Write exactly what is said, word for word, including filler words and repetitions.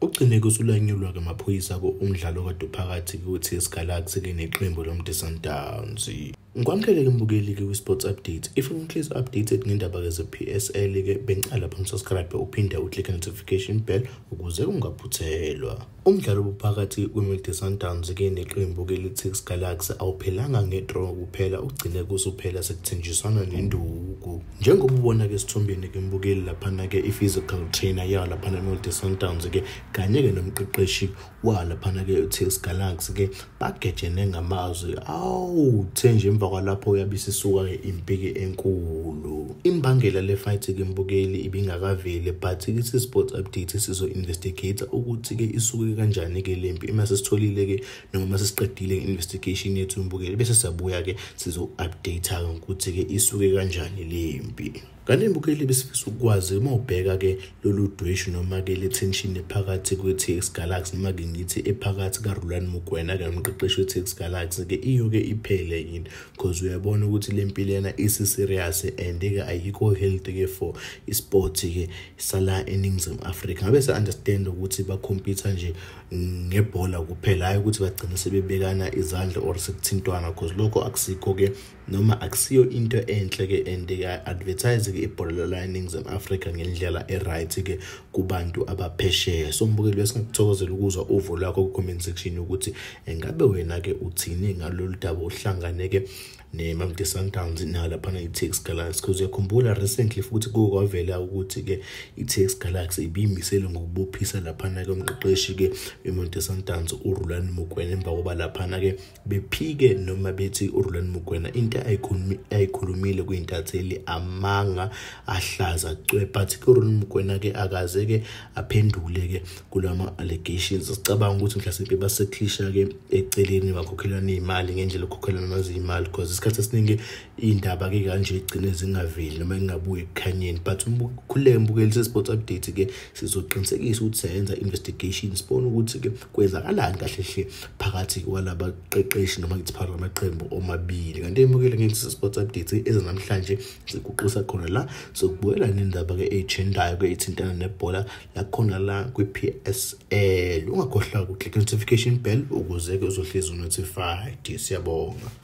Ugcine kusulanyulwa ke amaphoyisa ko umdlalo kade phakathi kuthi Galaxy ke neqembu lomde Sundowns. Ngikwamukele ke mbukeli ke kwi-sports update. If uhlezi updated ngendaba ke ze-P S L ke bengicela lapha subscribe uphinde uclick notification bell ukuze ungaphuthelwa. Umdlalo obuphakathi kweMilton Sundowns ke neqembu ke lithi Galaxy awuphelanga ngedraw kuphela, ugcine kusuphela sekuthenjiswana nenduku. Njengoba ubona ke sithombeni ke mbukeli lapha ke i-physical trainer ya lapha eMilton Sundowns ke kanye ke nomqeqeshi wa lapha ke uThex Galaxy ke bagejene ngamazwi awu thenje emva kwalapho uyabisisuka ke impiki enkulu. Imbangela le fight ke mbukeli ibingakaveli but ithi sports update sizo investigate ukuthi ke isuke kanjani ke lempi uma sesitholile ke noma sesiqedile investigation yethu mbukeli bese siyabuya ke sizo update ukuthi ke isuke kanjani lempi. Kanti mbukeli besifisa ukwazi uma ubheka ke lolu dweshu noma ke le tension ephakathi kweThex Galaxy noma ke ngithi ephakathi kaRulani Mokwena ke umqeqeshi weThex Galaxy ke iyo ke iphele yini because uyabona ukuthi le mpilo yana isi serious and ke ayikho healthy ke for isport ke sala eNingizimu Afrika. Ngabe se understand ukuthi ba compete nje ngebhola kuphela hayi ukuthi bagcina sebebekana izandla or sekuthintwana because lokho akusikho ke noma akusiyo into enhle ke and ke advertise ke ibhola la eNingizimu Afrika ngendlela eright ke kubantu abaphesheya. So mbukeli bese ngikuthokozela ukuzwa uvo lakho ku comment section ukuthi engabe wena ke uthini ngalolu daba ohlangane ke neMilton Sundowns nalapha iThex Galaxy because uyakhumbula recently futhi kukwavela ukuthi ke iThex Galaxy ibimisele ngokubophisa lapha ke umqeqeshi ke eMilton Sundowns uRulani Mokwena emva koba lapha ke bephike noma bethi uRulani Mokwena into ayikhulumile kuyintatheli amanga ahlaza cwe but ke uRulani Mokwena ke akaze ke aphendule ke kulama allegations. Sicabanga ukuthi mhlawumbe baseklisha ke eceleni bakhokhelana imali ngendlela okhokhelana nazo imali because isikhathi esiningi indaba ke kanje igcine zingaveli noma ingabuye ekhanyeni but umkhuleke mbukeli se-sports update ke sizoqinisekisa ukuthi senza investigation sibone ukuthi ke kwenzakalani kahle hle phakathi kwalaba qeqeshi noma ngithi phakathi kwamaqembu omabili. Kanti mbukeli ngithi se-sports update ezanamhlanje sikuqisa khona la sokubuyela nendaba ke echendayo ke ithintana nebhola la khona la kwi-P S L. Ungakhohlwa ukuclick notification bell ukuze ke uzohlezi unotified. Siyabonga.